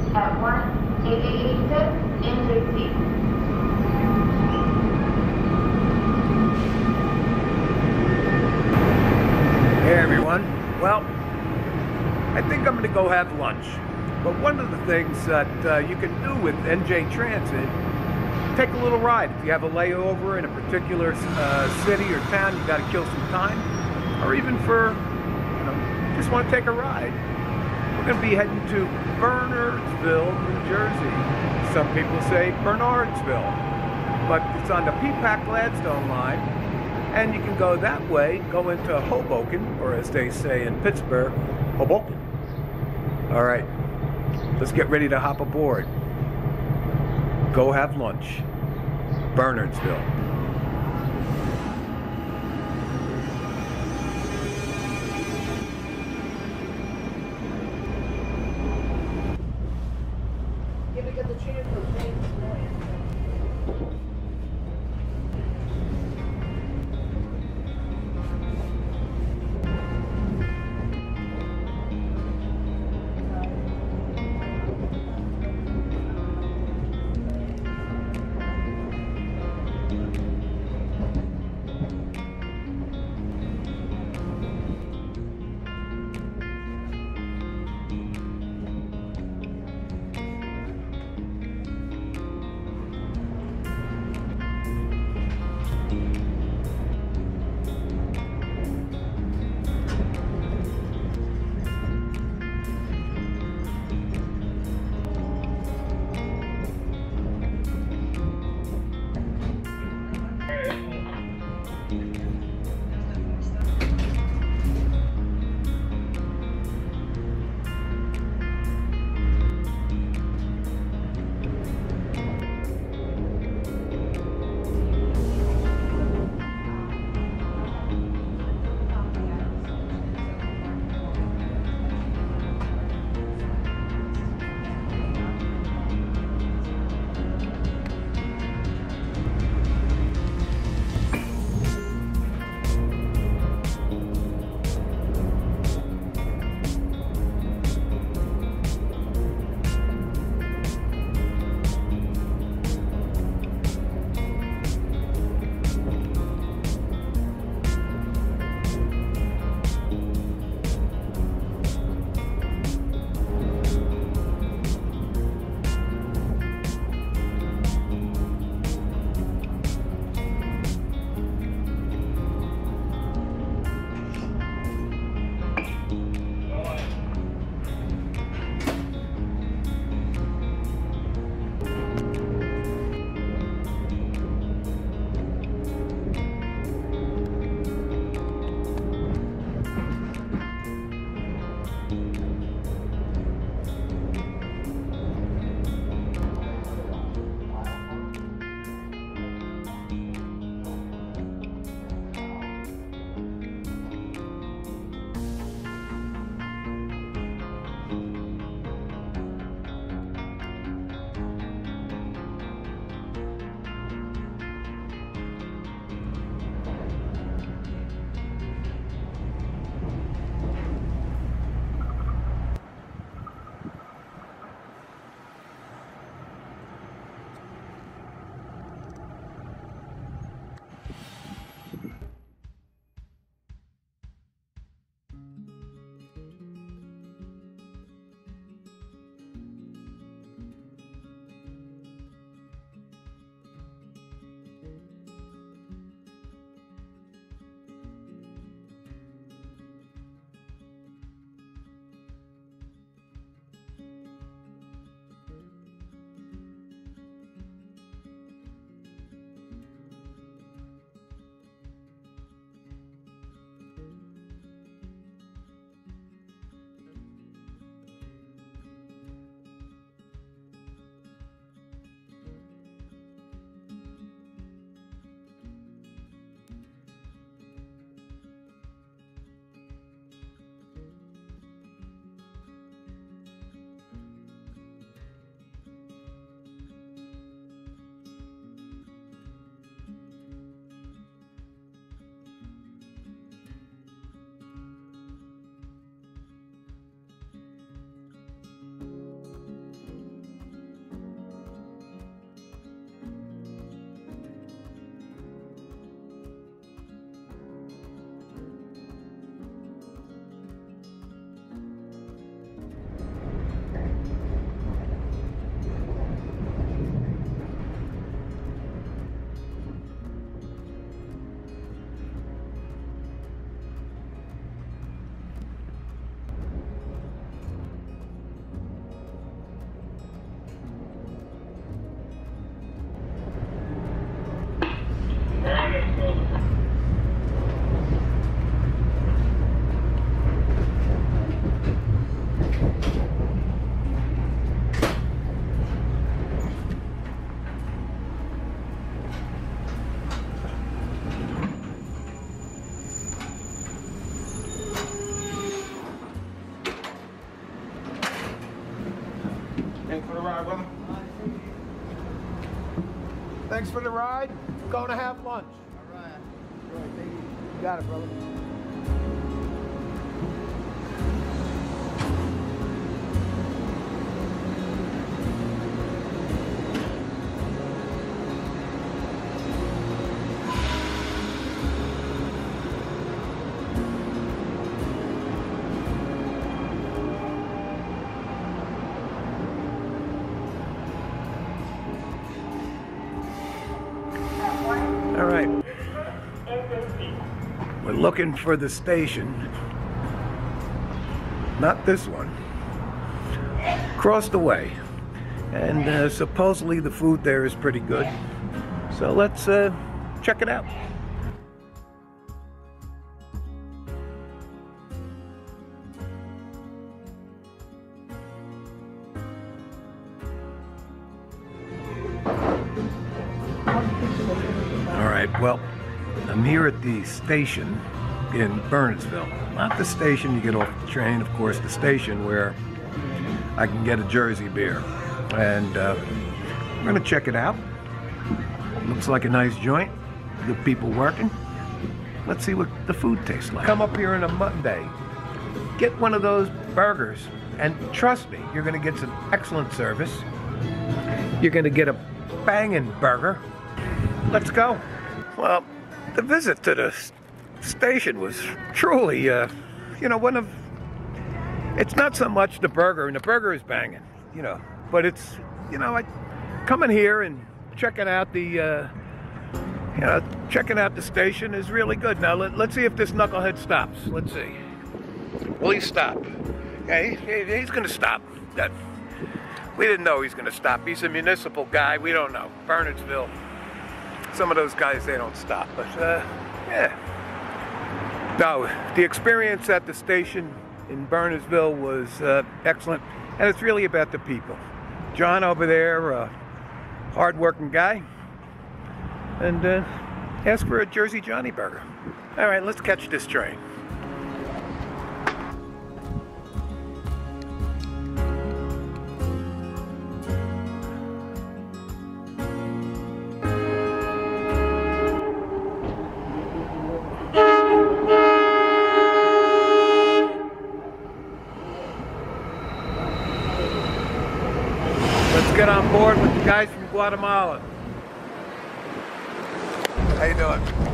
at 18886 NJC. Hey everyone. Well, I think I'm going to go have lunch. But one of the things that you can do with NJ Transit, take a little ride. If you have a layover in a particular city or town, you got to kill some time, or even for, just want to take a ride. We're going to be heading to Bernardsville, New Jersey. Some people say Bernardsville, but it's on the Peapack Gladstone line. And you can go that way, go into Hoboken, or as they say in Pittsburgh, Hoboken. All right, let's get ready to hop aboard. Go have lunch. Bernardsville. Give it the chance to take this morning. Thanks for the ride, brother. Thanks for the ride. We're going to have lunch. All right. Thank you. You got it, brother. All right. We're looking for the station. Not this one. Across the way. And supposedly the food there is pretty good. So let's check it out. Alright, well, I'm here at the station in Bernardsville. Not the station you get off the train, of course, the station where I can get a Jersey beer. And I'm gonna check it out. Looks like a nice joint, good people working. Let's see what the food tastes like. Come up here on a Monday, get one of those burgers, and trust me, you're gonna get some excellent service. You're gonna get a banging burger. Let's go. Well, the visit to the station was truly, you know, one of, it's not so much the burger, and the burger is banging, you know, but it's, you know, coming here and checking out the, you know, checking out the station is really good. Now, let's see if this knucklehead stops. Let's see. Will he stop? Yeah, he's going to stop. We didn't know he's going to stop. He's a municipal guy. We don't know. Bernardsville. Some of those guys, they don't stop. But, yeah. No, the experience at the station in Bernardsville was excellent. And it's really about the people. John over there, hard-working guy. And ask for a Jersey Johnnie burger. All right, let's catch this train. Let's get on board with the guys from Guatemala. How you doing?